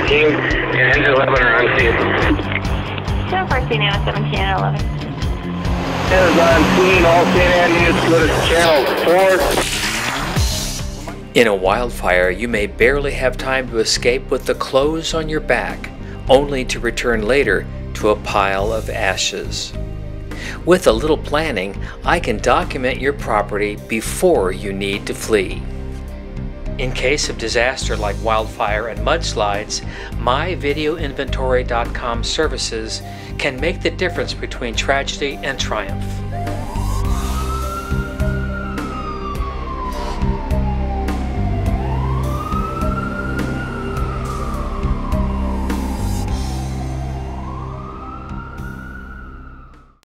17 and 11 are on scene. So far, scene now 17 and 11. Is on scene, all St. Anne units go to channel 4. In a wildfire, you may barely have time to escape with the clothes on your back, only to return later to a pile of ashes. With a little planning, I can document your property before you need to flee. In case of disaster like wildfire and mudslides, myvideoinventory.com services can make the difference between tragedy and triumph.